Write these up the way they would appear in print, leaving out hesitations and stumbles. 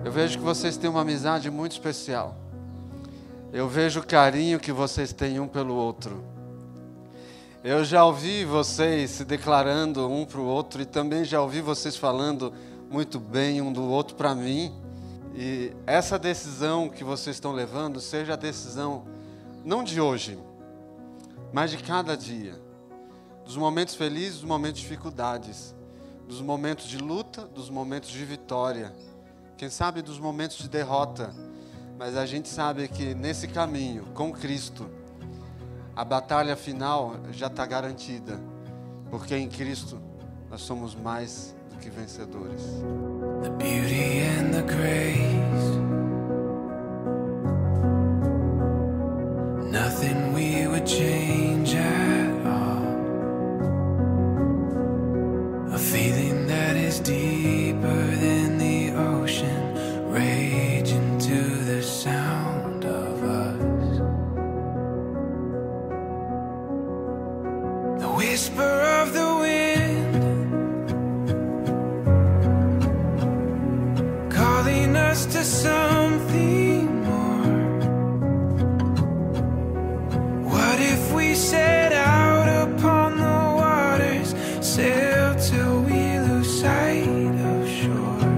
Eu vejo que vocês têm uma amizade muito especial. Eu vejo o carinho que vocês têm um pelo outro. Eu já ouvi vocês se declarando um para o outro e também já ouvi vocês falando muito bem um do outro para mim. E essa decisão que vocês estão levando seja a decisão não de hoje, mas de cada dia. Dos momentos felizes, dos momentos de dificuldades, dos momentos de luta, dos momentos de vitória. Quem sabe dos momentos de derrota. Mas a gente sabe que nesse caminho, com Cristo, a batalha final já está garantida. Porque em Cristo nós somos mais do que vencedores. The beauty and the grace, nothing we would change at all. A feeling that is deeper than the ocean, raging to the sound of us. The whisper of the wind, calling us to something more. What if we set out upon the waters, sail till we lose sight of shore?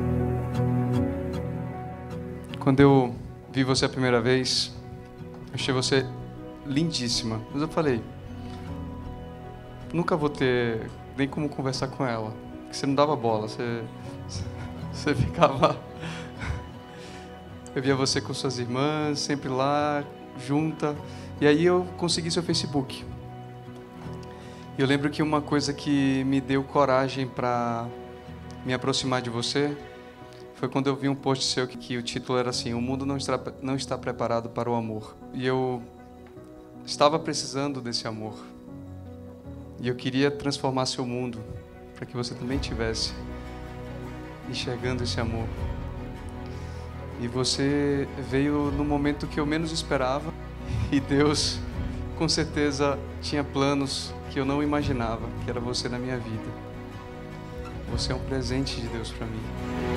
Quando eu vi você a primeira vez, eu achei você lindíssima. Mas eu falei, nunca vou ter nem como conversar com ela. Porque você não dava bola, você ficava... Eu via você com suas irmãs, sempre lá, junta. E aí eu consegui seu Facebook. E eu lembro que uma coisa que me deu coragem para me aproximar de você foi quando eu vi um post seu que o título era assim: o mundo não está preparado para o amor. E eu estava precisando desse amor. E eu queria transformar seu mundo para que você também tivesse enxergando esse amor. E você veio no momento que eu menos esperava. E Deus, com certeza, tinha planos que eu não imaginava, que era você na minha vida. Você é um presente de Deus para mim.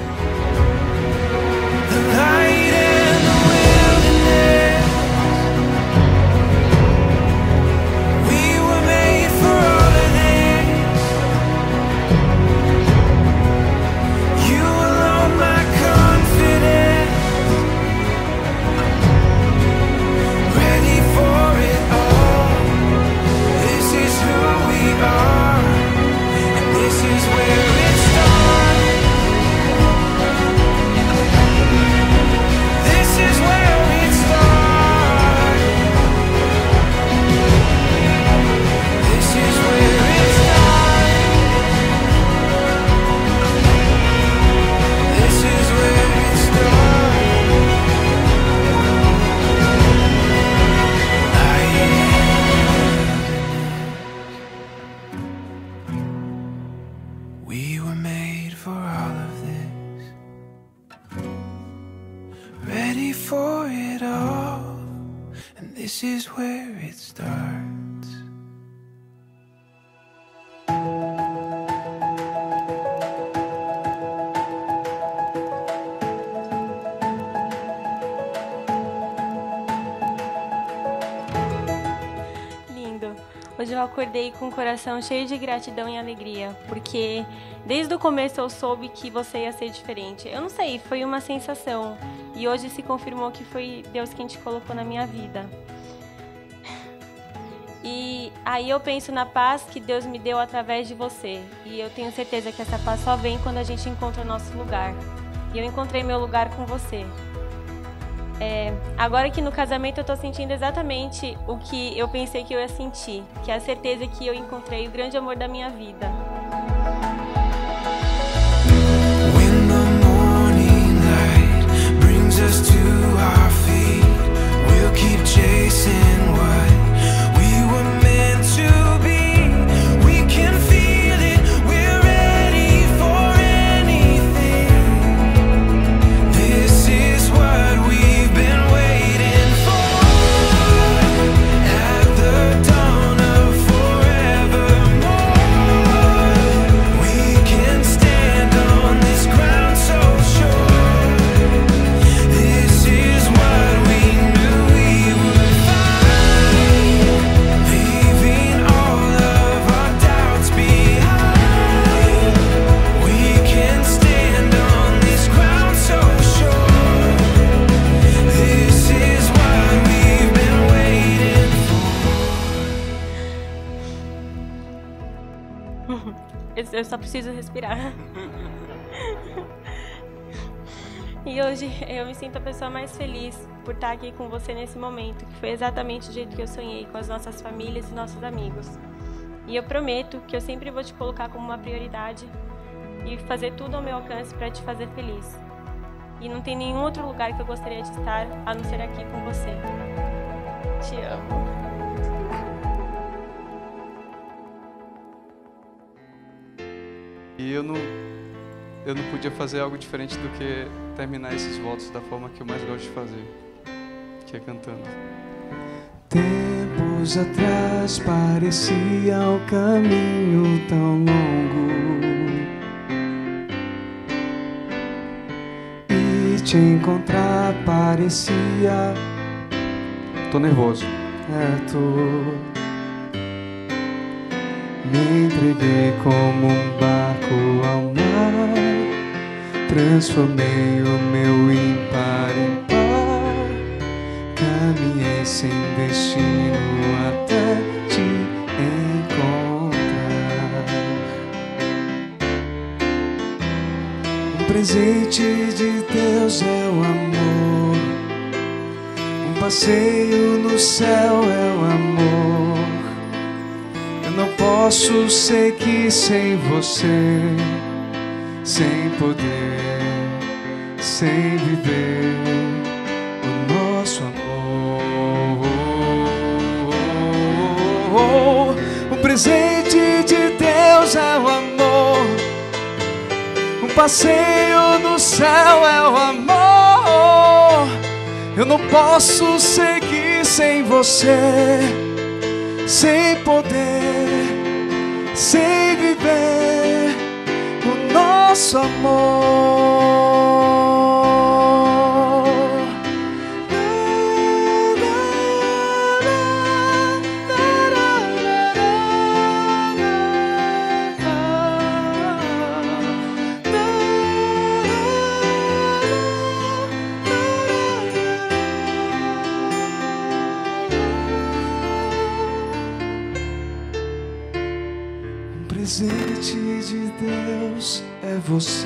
We were made for all of this, ready for it all, and this is where it starts. Lindo. Hoje eu acordei com o coração cheio de gratidão e alegria, porque desde o começo eu soube que você ia ser diferente. Eu não sei, foi uma sensação. E hoje se confirmou que foi Deus quem te colocou na minha vida. E aí eu penso na paz que Deus me deu através de você. E eu tenho certeza que essa paz só vem quando a gente encontra o nosso lugar. E eu encontrei meu lugar com você. Agora que no casamento eu tô sentindo exatamente o que eu pensei que eu ia sentir, que é a certeza que eu encontrei o grande amor da minha vida. When the morning light brings us to our feet, we'll keep chasing what we were meant to be. We can feel it, we're ready for anything. This is what we've been waiting for. At the dawn of forevermore, we can stand on this ground so sure. Eu só preciso respirar. E hoje eu me sinto a pessoa mais feliz por estar aqui com você nesse momento, que foi exatamente o jeito que eu sonhei, com as nossas famílias e nossos amigos. E eu prometo que eu sempre vou te colocar como uma prioridade e fazer tudo ao meu alcance para te fazer feliz. E não tem nenhum outro lugar que eu gostaria de estar a não ser aqui com você. Te amo. E eu não podia fazer algo diferente do que terminar esses votos da forma que eu mais gosto de fazer, que é cantando. Tempos atrás parecia o caminho tão longo, e te encontrar parecia... Tô nervoso. Me entreguei como um barco ao mar, transformei o meu ímpar em par, caminhei sem destino até te encontrar. Um presente de Deus é o amor, um passeio no céu é o amor. Não posso seguir sem você, sem poder, sem viver o nosso amor. O presente de Deus é o amor, um passeio no céu é o amor. Eu não posso seguir sem você, sem poder, sem viver o nosso amor. Um presente de Deus é você,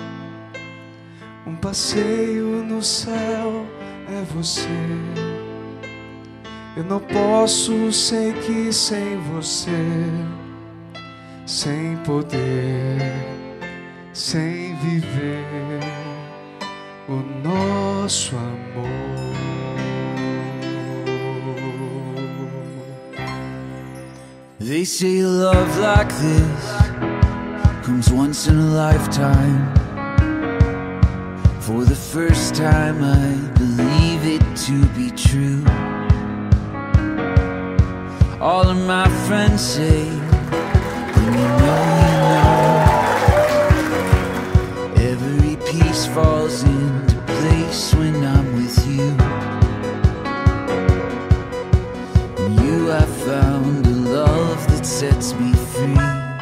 um passeio no céu é você. Eu não posso seguir sem você, sem poder, sem viver o nosso amor. They say love like this comes once in a lifetime. For the first time I believe it to be true. All of my friends say, and you know, every piece falls into place when I'm with you. And you have found a love that sets me free.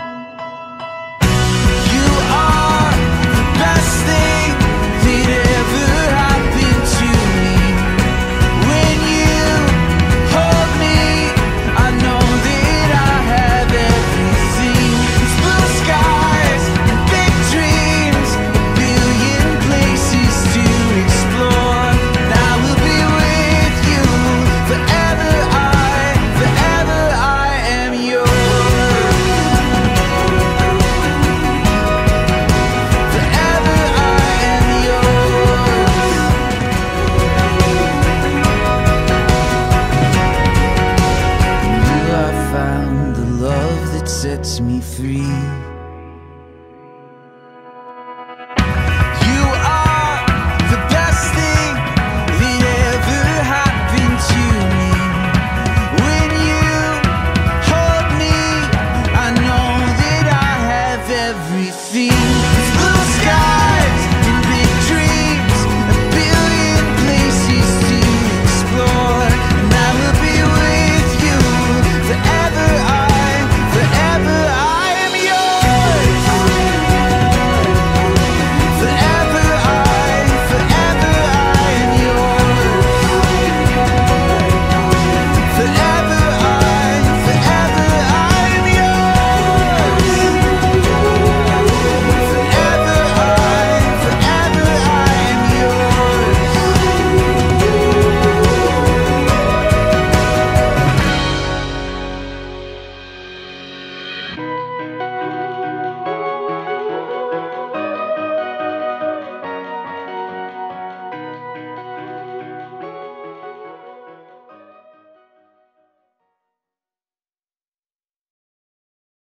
You are the best thing that ever happened to me. When you hold me, I know that I have everything. It's blue skies and big dreams, a billion places to explore. And I will be with you forever. Forever I am yours. Forever I am yours. You have found the love that sets me free.